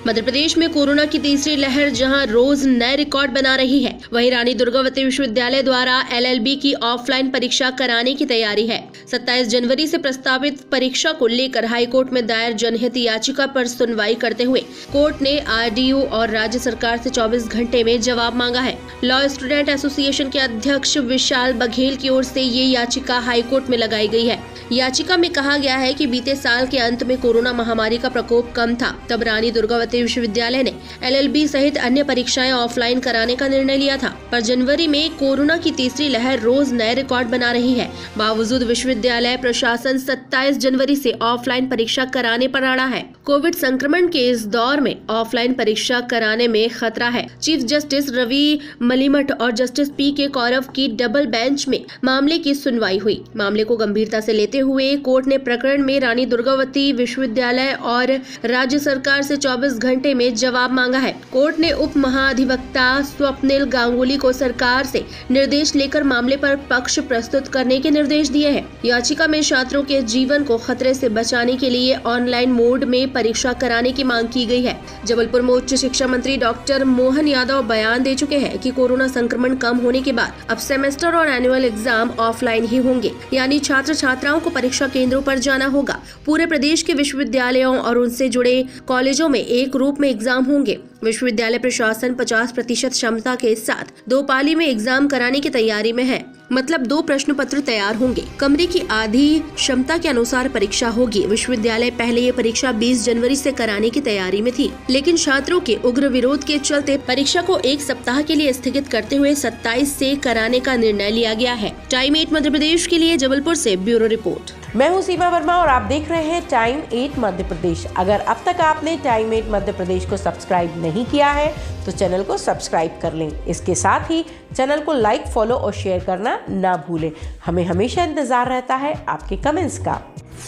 मध्य प्रदेश में कोरोना की तीसरी लहर जहां रोज नए रिकॉर्ड बना रही है, वहीं रानी दुर्गावती विश्वविद्यालय द्वारा एलएलबी की ऑफलाइन परीक्षा कराने की तैयारी है। 27 जनवरी से प्रस्तावित परीक्षा को लेकर हाईकोर्ट में दायर जनहित याचिका पर सुनवाई करते हुए कोर्ट ने आरडीओ और राज्य सरकार से 24 घंटे में जवाब मांगा है। लॉ स्टूडेंट एसोसिएशन के अध्यक्ष विशाल बघेल की ओर से ये याचिका हाईकोर्ट में लगाई गई है। याचिका में कहा गया है कि बीते साल के अंत में कोरोना महामारी का प्रकोप कम था, तब रानी दुर्गावती विश्वविद्यालय ने एलएलबी सहित अन्य परीक्षाएं ऑफलाइन कराने का निर्णय लिया था। पर जनवरी में कोरोना की तीसरी लहर रोज नए रिकॉर्ड बना रही है। बावजूद विश्वविद्यालय प्रशासन 27 जनवरी से ऑफलाइन परीक्षा कराने पर अड़ा है। कोविड संक्रमण के इस दौर में ऑफलाइन परीक्षा कराने में खतरा है। चीफ जस्टिस रवि मलिमठ और जस्टिस पी.के. कौरव की डबल बेंच में मामले की सुनवाई हुई। मामले को गंभीरता से लेते हुए कोर्ट ने प्रकरण में रानी दुर्गावती विश्वविद्यालय और राज्य सरकार से 24 घंटे में जवाब मांगा है। कोर्ट ने उप महाधिवक्ता स्वप्निल गांगुली को सरकार से निर्देश लेकर मामले पर पक्ष प्रस्तुत करने के निर्देश दिए हैं। याचिका में छात्रों के जीवन को खतरे से बचाने के लिए ऑनलाइन मोड में परीक्षा कराने की मांग की गई है। जबलपुर में उच्च शिक्षा मंत्री डॉक्टर मोहन यादव बयान दे चुके हैं कि कोरोना संक्रमण कम होने के बाद अब सेमेस्टर और एनुअल एग्जाम ऑफलाइन ही होंगे, यानी छात्र छात्राओं को परीक्षा केंद्रों पर जाना होगा। पूरे प्रदेश के विश्वविद्यालयों और उनसे जुड़े कॉलेजों में एक रूप में एग्जाम होंगे। विश्वविद्यालय प्रशासन 50% क्षमता के साथ 2 पाली में एग्जाम कराने की तैयारी में है, मतलब 2 प्रश्न पत्र तैयार होंगे। कमरे की आधी क्षमता के अनुसार परीक्षा होगी। विश्वविद्यालय पहले ये परीक्षा 20 जनवरी से कराने की तैयारी में थी, लेकिन छात्रों के उग्र विरोध के चलते परीक्षा को 1 सप्ताह के लिए स्थगित करते हुए 27 से कराने का निर्णय लिया गया है। टाइम 8 मध्य प्रदेश के लिए जबलपुर से ब्यूरो रिपोर्ट। मैं हूं सीमा वर्मा और आप देख रहे हैं टाइम 8 मध्य प्रदेश। अगर अब तक आपने टाइम 8 मध्य प्रदेश को सब्सक्राइब नहीं किया है तो चैनल को सब्सक्राइब कर लें। इसके साथ ही चैनल को लाइक, फॉलो और शेयर करना ना भूलें। हमें हमेशा इंतजार रहता है आपके कमेंट्स का।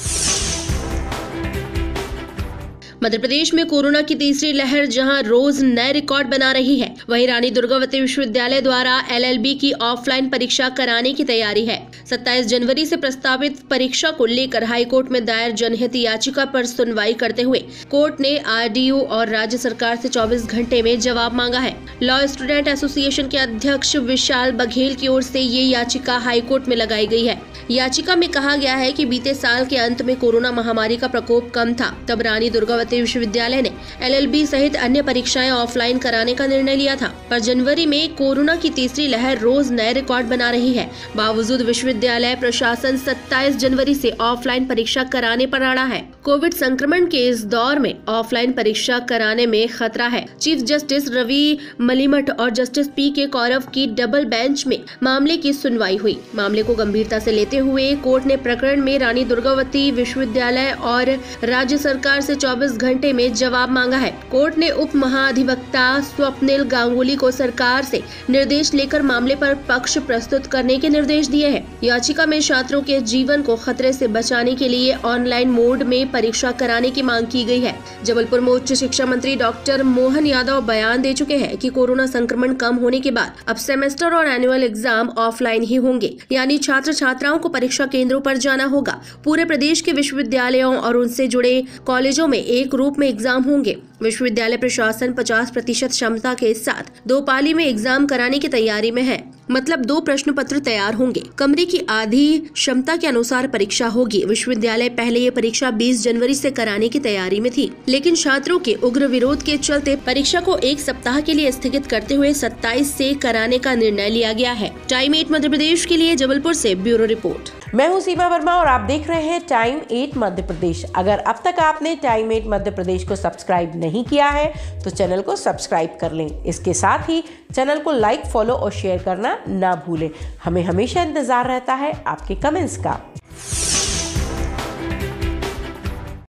मध्य प्रदेश में कोरोना की तीसरी लहर जहां रोज नए रिकॉर्ड बना रही है, वहीं रानी दुर्गावती विश्वविद्यालय द्वारा एलएलबी की ऑफलाइन परीक्षा कराने की तैयारी है। 27 जनवरी से प्रस्तावित परीक्षा को लेकर हाईकोर्ट में दायर जनहित याचिका पर सुनवाई करते हुए कोर्ट ने आरडीओ और राज्य सरकार से 24 घंटे में जवाब मांगा है। लॉ स्टूडेंट एसोसिएशन के अध्यक्ष विशाल बघेल की ओर से ये याचिका हाईकोर्ट में लगाई गई है। याचिका में कहा गया है कि बीते साल के अंत में कोरोना महामारी का प्रकोप कम था, तब रानी दुर्गावती विश्वविद्यालय ने एलएलबी सहित अन्य परीक्षाएं ऑफलाइन कराने का निर्णय लिया था। पर जनवरी में कोरोना की तीसरी लहर रोज नए रिकॉर्ड बना रही है। बावजूद विश्वविद्यालय प्रशासन 27 जनवरी से ऑफलाइन परीक्षा कराने पर अड़ा है। कोविड संक्रमण के इस दौर में ऑफलाइन परीक्षा कराने में खतरा है। चीफ जस्टिस रवि मलिमठ और जस्टिस पी.के. कौरव की डबल बेंच में मामले की सुनवाई हुई। मामले को गंभीरता से लेते हुए कोर्ट ने प्रकरण में रानी दुर्गावती विश्वविद्यालय और राज्य सरकार से 24 घंटे में जवाब मांगा है। कोर्ट ने उप महाधिवक्ता स्वप्निल गांगुली को सरकार से निर्देश लेकर मामले पर पक्ष प्रस्तुत करने के निर्देश दिए हैं। याचिका में छात्रों के जीवन को खतरे से बचाने के लिए ऑनलाइन मोड में परीक्षा कराने की मांग की गई है। जबलपुर में उच्च शिक्षा मंत्री डॉक्टर मोहन यादव बयान दे चुके हैं कि कोरोना संक्रमण कम होने के बाद अब सेमेस्टर और एनुअल एग्जाम ऑफलाइन ही होंगे, यानी छात्र छात्राओं को परीक्षा केंद्रों पर जाना होगा। पूरे प्रदेश के विश्वविद्यालयों और उनसे जुड़े कॉलेजों में एक रूप में एग्जाम होंगे। विश्वविद्यालय प्रशासन 50% क्षमता के साथ 2 पाली में एग्जाम कराने की तैयारी में है, मतलब 2 प्रश्न पत्र तैयार होंगे। कमरे की आधी क्षमता के अनुसार परीक्षा होगी। विश्वविद्यालय पहले ये परीक्षा 20 जनवरी से कराने की तैयारी में थी, लेकिन छात्रों के उग्र विरोध के चलते परीक्षा को 1 सप्ताह के लिए स्थगित करते हुए 27 से कराने का निर्णय लिया गया है। टाइम 8 मध्य प्रदेश के लिए जबलपुर से ब्यूरो रिपोर्ट। मैं हूं सीमा वर्मा और आप देख रहे हैं टाइम 8 मध्य प्रदेश। अगर अब तक आपने टाइम 8 मध्य प्रदेश को सब्सक्राइब नहीं किया है तो चैनल को सब्सक्राइब कर लें। इसके साथ ही चैनल को लाइक, फॉलो और शेयर करना ना भूलें। हमें हमेशा इंतजार रहता है आपके कमेंट्स का।